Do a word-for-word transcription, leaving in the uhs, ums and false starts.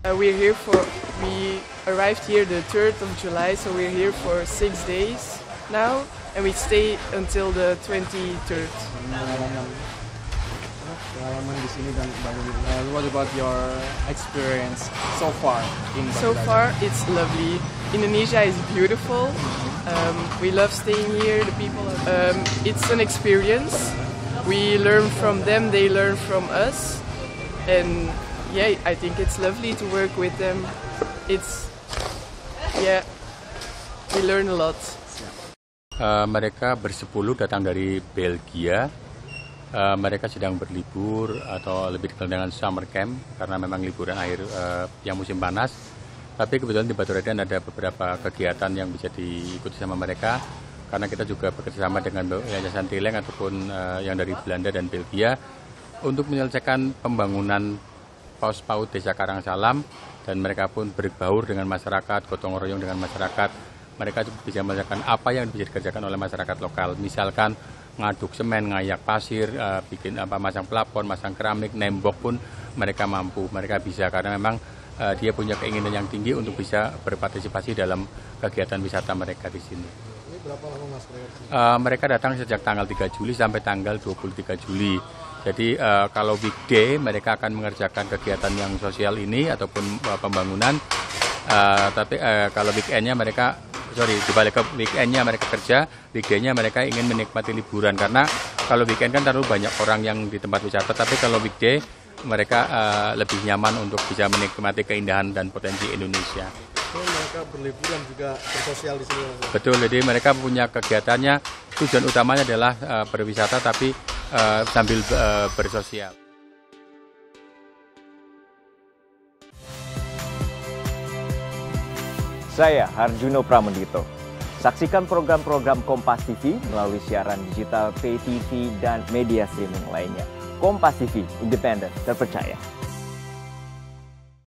Uh, we're here for, we arrived here the third of July, so we're here for six days now, and we stay until the twenty-third. Pengalaman di sini dan Bali. Uh, what about your experience so far in Bali? So far, it's lovely. Indonesia is beautiful. Um, we love staying here. The people. Um, it's an experience. We learn from them. They learn from us. And yeah, I think it's lovely to work with them. It's yeah, we learn a lot. Uh, mereka bersepuluh datang dari Belgia. Uh, mereka sedang berlibur atau lebih dikenal dengan summer camp karena memang liburan akhir uh, yang musim panas. Tapi kebetulan di Batu Raden ada beberapa kegiatan yang bisa diikuti sama mereka karena kita juga bekerjasama dengan Yayasan Tileng ataupun uh, yang dari Belanda dan Belgia untuk menyelesaikan pembangunan paus PAUD Desa Karangsalam, dan mereka pun berbaur dengan masyarakat, gotong royong dengan masyarakat. Mereka bisa menyelesaikan apa yang bisa dikerjakan oleh masyarakat lokal, misalkan ngaduk semen, ngayak pasir, uh, bikin apa, masang pelapon, masang keramik, nembok pun mereka mampu, mereka bisa karena memang uh, dia punya keinginan yang tinggi untuk bisa berpartisipasi dalam kegiatan wisata mereka di sini. Ini berapa lama Mas? Uh, mereka datang sejak tanggal tiga Juli sampai tanggal dua puluh tiga Juli. Jadi uh, kalau weekday mereka akan mengerjakan kegiatan yang sosial ini ataupun uh, pembangunan. Uh, tapi uh, kalau weekendnya mereka sorry dibalik ke weekendnya mereka kerja, weekday-nya mereka ingin menikmati liburan karena kalau weekend kan terlalu banyak orang yang di tempat wisata, tapi kalau weekday mereka uh, lebih nyaman untuk bisa menikmati keindahan dan potensi Indonesia. So, mereka berliburan juga bersosial di sini. Betul, jadi mereka punya kegiatannya, tujuan utamanya adalah uh, berwisata tapi uh, sambil uh, bersosial. Saya Harjuno Pramendito. Saksikan program-program Kompas T V melalui siaran digital, pay T V, dan media streaming lainnya. Kompas T V, independen, terpercaya.